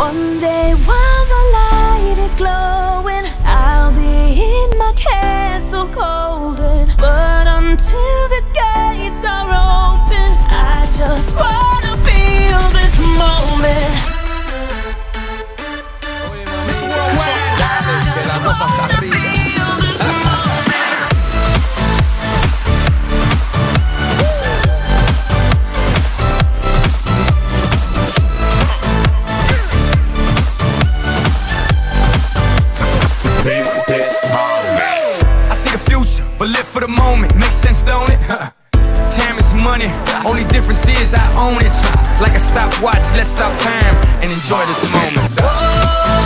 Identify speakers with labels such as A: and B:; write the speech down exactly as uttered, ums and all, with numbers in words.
A: One day while the light is glowing, I'll be in my castle golden. But until the gates are open, I just wanna feel this moment.
B: Miss Worldwide, dale, que la cosa está arriba.
C: But live for the moment, makes sense, don't it? Time is money, only difference is I own it. Like a stopwatch, let's stop time and enjoy this moment.